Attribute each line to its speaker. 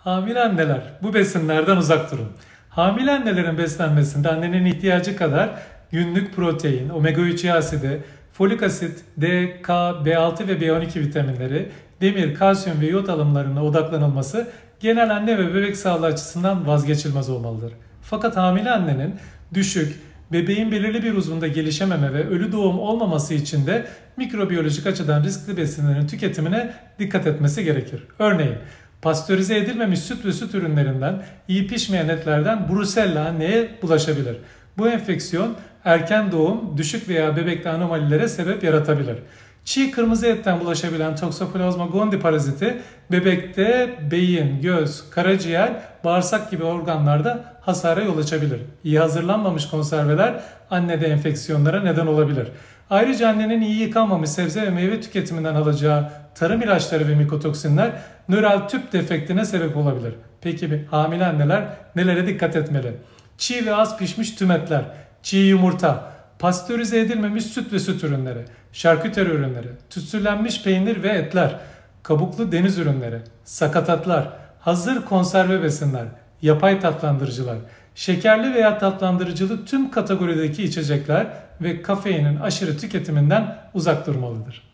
Speaker 1: Hamile anneler, bu besinlerden uzak durun. Hamile annelerin beslenmesinde annenin ihtiyacı kadar günlük protein, omega 3 yağ asidi, folik asit, D, K, B6 ve B12 vitaminleri, demir, kalsiyum ve iot alımlarına odaklanılması genel anne ve bebek sağlığı açısından vazgeçilmez olmalıdır. Fakat hamile annenin düşük, bebeğin belirli bir uzvunda gelişememe ve ölü doğum olmaması için de mikrobiyolojik açıdan riskli besinlerin tüketimine dikkat etmesi gerekir. Örneğin, pastörize edilmemiş süt ve süt ürünlerinden, iyi pişmeyen etlerden Brusella anneye bulaşabilir. Bu enfeksiyon erken doğum, düşük veya bebekte anomalilere sebep yaratabilir. Çiğ kırmızı etten bulaşabilen Toxoplasma gondii paraziti bebekte beyin, göz, karaciğer, bağırsak gibi organlarda hasara yol açabilir. İyi hazırlanmamış konserveler annede enfeksiyonlara neden olabilir. Ayrıca annenin iyi yıkanmamış sebze ve meyve tüketiminden alacağı tarım ilaçları ve mikotoksinler nöral tüp defektine sebep olabilir. Peki hamile anneler nelere dikkat etmeli? Çiğ ve az pişmiş tüm etler, çiğ yumurta, pastörize edilmemiş süt ve süt ürünleri, şarküteri ürünleri, tütsülenmiş peynir ve etler, kabuklu deniz ürünleri, sakatatlar, hazır konserve besinler, yapay tatlandırıcılar, şekerli veya tatlandırıcılı tüm kategorideki içecekler ve kafeinin aşırı tüketiminden uzak durmalıdır.